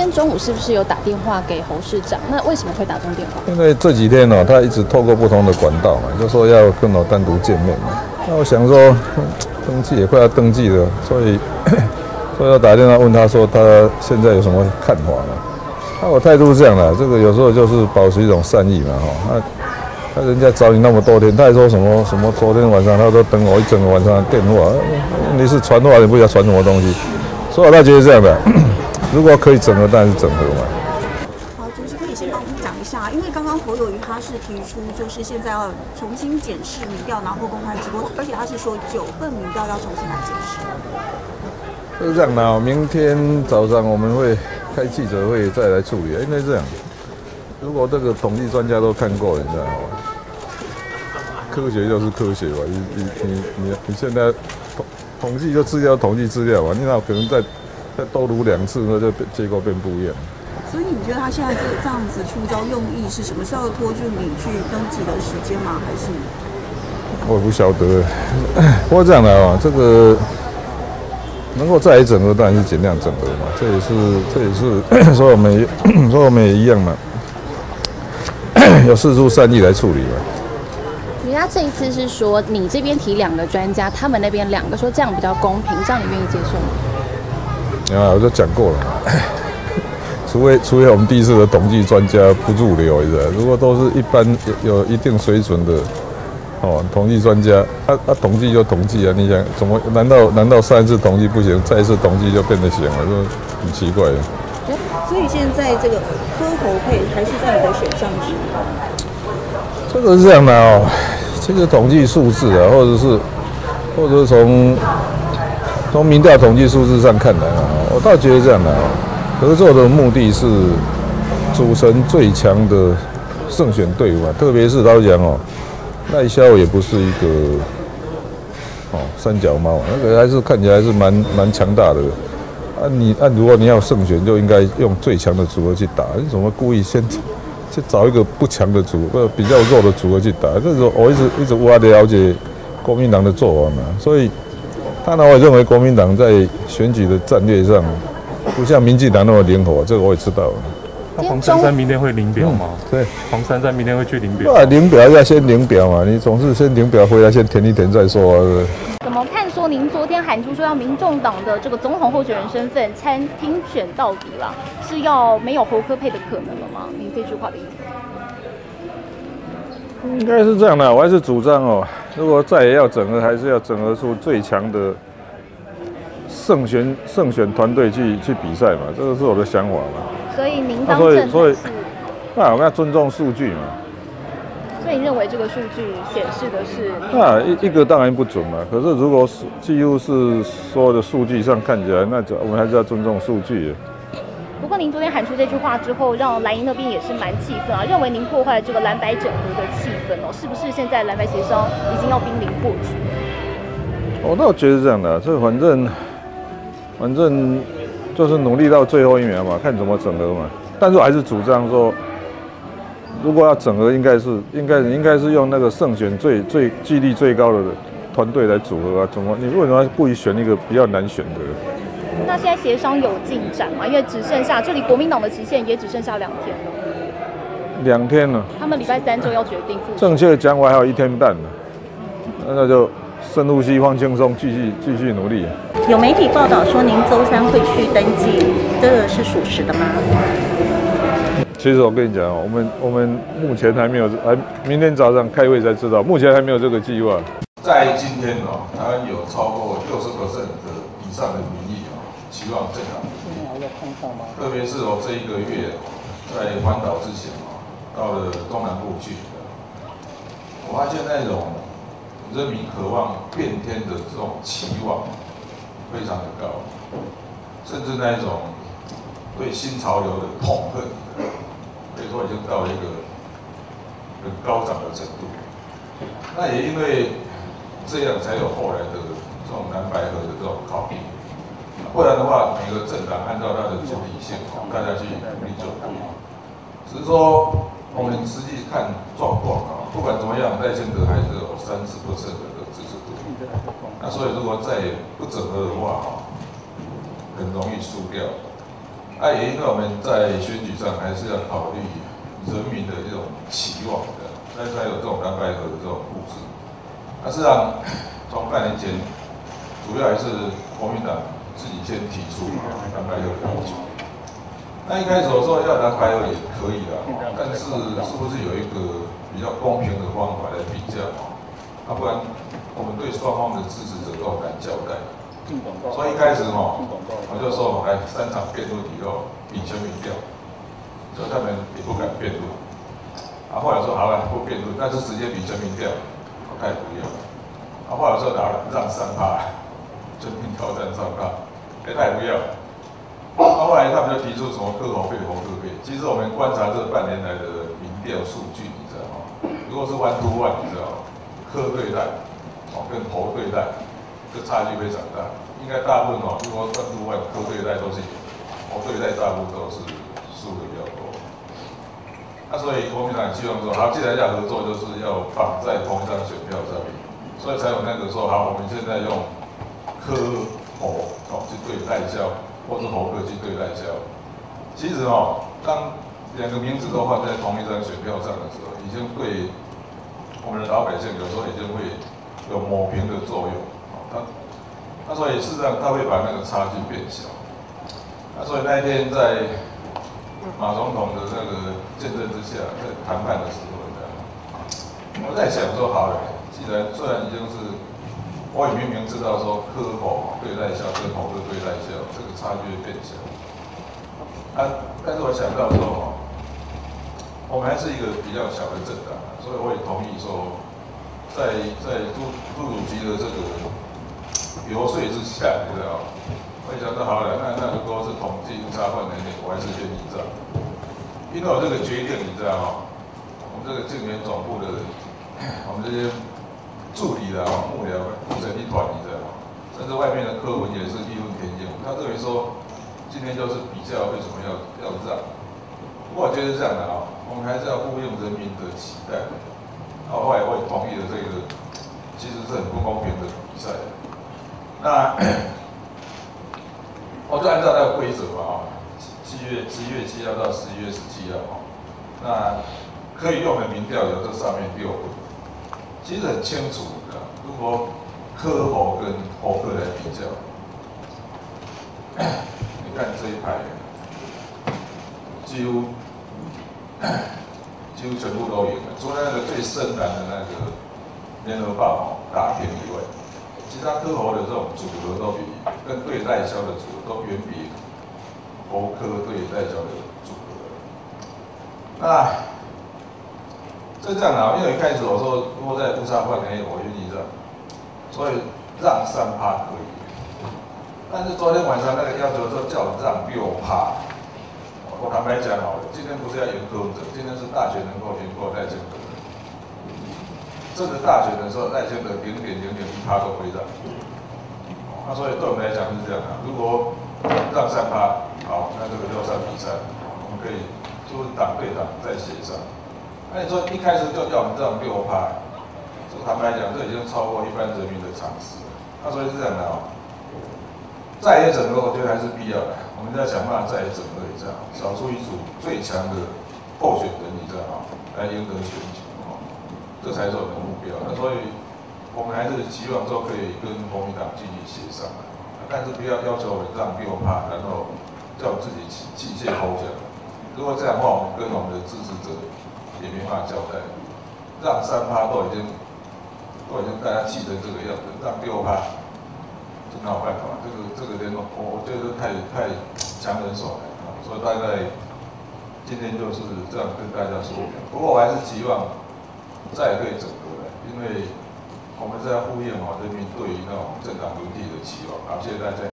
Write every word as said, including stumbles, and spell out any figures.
天中午是不是有打电话给侯市长？那为什么会打这通电话？ 因为这几天哦，他一直透过不同的管道嘛，就说要跟我单独见面嘛。那我想说，登记也快要登记了，所以所以要打电话问他说他现在有什么看法嘛？那我态度是这样的，这个有时候就是保持一种善意嘛，哈。那那人家找你那么多天，他还说什么什么？昨天晚上他都等我一整个晚上的电话，你是传话，你不知道传什么东西。所以我倒觉得这样的，如果可以整合，当然是整合嘛。 好，主席可以先帮我们讲一下，因为刚刚侯友宜他是提出，就是现在要重新检视民调，然后公开直播，而且他是说九份民调要重新来检视。 就是这样的，明天早上我们会开记者会再来处理，因为这样，如果这个统计专家都看过，你知道吗？科学就是科学嘛，你你你你你现在统统计就资料统计资料嘛，你哪有可能再再多读两次，那就结果变不一样。 所以你觉得他现在这这样子出招用意是什么？是要拖住你去登记的时间吗？还是？ 我也不晓得，不过这样的啊，这个。能够再来整合，当然是尽量整合嘛。这也是，这也是，所以我们也，所以我们也一样嘛，有释出善意来处理嘛。 人家这一次是说，你这边提两个专家，他们那边两个，说这样比较公平，这样你愿意接受吗？ 啊，我就讲过了嘛，除非除非我们第一次的统计专家不入流，是吧？如果都是一般有有一定水准的。哦，统计专家，他、啊、他、啊、统计就统计啊！你想怎么？难道难道上一次统计不行，再一次统计就变得行了？这很奇怪。 所以现在这个柯侯配还是在你的选项之一。 这个是这样的哦，这个统计数字啊，或者是或者是从从民调统计数字上看来啊，我倒觉得这样的哦，合作的目的是组成最强的胜选队伍啊，特别是老实讲哦。赖萧也不是一个哦三脚猫，那个还是看起来还是蛮蛮强大的。啊你，按、啊、如果你要胜选，就应该用最强的组合去打。你怎么故意先去找一个不强的组，呃比较弱的组合去打？这种我一直一直无法了解国民党的做法嘛。所以，当然我也认为国民党在选举的战略上不像民进党那么灵活，这个我也知道。 那黄珊珊明天会领表吗？ 嗯、对， 黄珊珊明天会去领表。 啊，领表要先领表嘛，你总是先领表回来，先填一填再说啊，对不对？ 怎么看？说您昨天喊出说要民众党的这个总统候选人身份参听选到底啦，是要没有侯柯配的可能了吗？您这句话的意思？ 应该是这样的，我还是主张哦，如果再也要整合，还是要整合出最强的胜选胜选团队去去比赛嘛，这个是我的想法嘛。 所以您当正所以， 是， 那我们要尊重数据嘛。 所以你认为这个数据显示的是？ 那一一个当然不准嘛。可是如果是几乎是所有的数据上看起来，那就我们还是要尊重数据。 不过您昨天喊出这句话之后，让蓝营那边也是蛮气愤啊，认为您破坏了这个蓝白整合的气氛哦，是不是现在蓝白协商已经要濒临破局？ 我倒觉得这样的，这反正反正。就是努力到最后一秒嘛，看怎么整合嘛。但是我还是主张说，如果要整合，应该是应该应该是用那个胜选最最几率最高的团队来组合啊。怎么你为什么要故意选一个比较难选的？ 那现在协商有进展吗？因为只剩下这里国民党的期限也只剩下两天了。 两天了。 他们礼拜三就要决定。 正确讲完还有一天半呢，那就深呼吸，放轻松，继续继续努力。 有媒体报道说您周三会去登记，这个是属实的吗？ 其实我跟你讲，我们我们目前还没有，还明天早上开会才知道，目前还没有这个计划。 在今天哦，台湾有超过六十 percent 的以上的民意哦，期望政党。特别是我这一个月在环岛之前哦，到了中南部去，我发现那种人民渴望变天的这种期望非常的高，甚至那种对新潮流的痛恨，可以说已经到了一个很高涨的程度。那也因为这样，才有后来的这种蓝白合的这种考虑。不然的话，每个政党按照它的主体性，大家去努力就可以。只是说，我们实际看状况啊，不管怎么样，赖清德还是有三十%的支持度。那所以如果再不整合的话，很容易输掉。啊， 啊，也因为我们在选举上还是要考虑人民的这种期望的，所以才有这种蓝白合的这种布置。那事实上，从半年前，主要还是国民党自己先提出蓝白合的要求。那一开始我说要蓝白合也可以啦，但是是不是有一个比较公平的方法来比较？啊，不然我们对双方的支持者都很难交代。所以一开始哈，我就说来三场辩论以后比全民调，所以他们也不敢辩论。啊，后来说好了不辩论，但是直接比全民调，我太不要了。啊，后来说拿了让三趴，全民挑战三趴，也太不要了。啊，后来他们就提出什么科侯配、侯科配。其实我们观察这半年来的民调数据，你知道吗？如果是 one to one， 你知道吗？科对待，哦，跟侯对待，这差距非常大。应该大部分哦，如果 one to one 科对待都是有，侯对待大部分都是输的比较多。那所以国民党希望说，好，既然要合作，就是要绑在同一张选票上面，所以才有那个说，好，我们现在用科侯哦去对代销。或是侯科去对代销，其实哦，当两个名字都放在同一张选票上的时候，已经对我们的老百姓有时候已经会有抹平的作用。哦，他，那所以事实上他会把那个差距变小。那所以那一天在马总统的那个见证之下，在谈判的时候，我在想说，好了，既然虽然已经是。我也明明知道说科侯对代销跟侯科对代销这个差距会变小，啊，但是我想到说哦，我们还是一个比较小的政党，所以我也同意说，在在朱朱主席的这个游说之下，你知道，我也想到好了，那那如果是统计误差范围内，我还是愿意这样，因为我这个决定，你知道吗？我们这个竞选总部的，我们这些。助理的啊，幕僚组成一团，你知道吗？甚至外面的柯文也是义愤填膺，他认为说今天就是比较为什么要要让？不过我觉得这样的啊，我们还是要呼应人民的期待。然后后来我也同意了这个，其实是很不公平的比赛。那我就按照那个规则嘛啊，七月十一月七号到十一月十七号啊，那可以用的民调有这上面六个。其实很清楚的，如果科侯跟侯科来比较，你看这一排，几乎几乎全部都赢了，除了那个最深蓝的那个联合报打平以外，其他科侯的这种组合都比跟对代销的组合都远比侯科对代销的组合。那。就这样啊，因为一开始我说，如果在误差范围内，我愿意让，所以让三趴可以。但是昨天晚上那个要求说叫我让六趴，我坦白讲好了，今天不是要赢柯文哲，今天是大选能够赢过赖清德。这个大选的时候，赖清德零点零零一趴都会让。那所以对我们来讲是这样啊，如果让三趴，好，那这个六三比三，我们可以就是党对党再协商。那你说一开始就叫我们这样六趴，这个坦白讲，这已经超过一般人民的常识了。那所以是这样的哦，再野整合，我觉得还是必要的。我们要想办法再野整合一下，找出一组最强的候选人，你知道吗？来赢得选举哦，这才是我们的目标。那所以，我们还是希望说可以跟国民党继续协商，但是不要要求我们让六趴，然后叫我自己器器械投降。如果这样的话，我们跟我们的支持者。也没办法交代，让三趴都已经都已经大家气成这个样子，让六趴，这哪有办法？这个这个联盟，我我觉得太太强人所难啊，所以大概今天就是这样跟大家说明。不过我还是期望再可以整合的，因为我们在呼应哦人民对于那种政党轮替的期望。好，谢谢大家。